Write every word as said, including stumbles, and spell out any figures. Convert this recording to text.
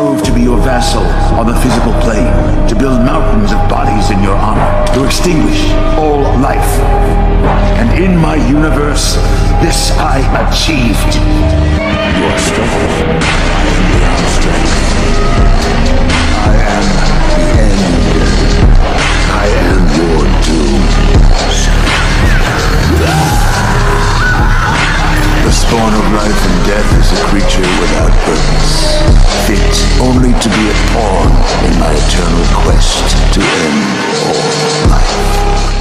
strove to be your vassal on the physical plane, to build mountains of bodies in your honor, to extinguish all life. And in my universe, this I achieved. You are strong. I am beyond strength. I am the end. I am your doom. The spawn of life and death is a creature without purpose, fit only to be a pawn in my eternal quest to end all life.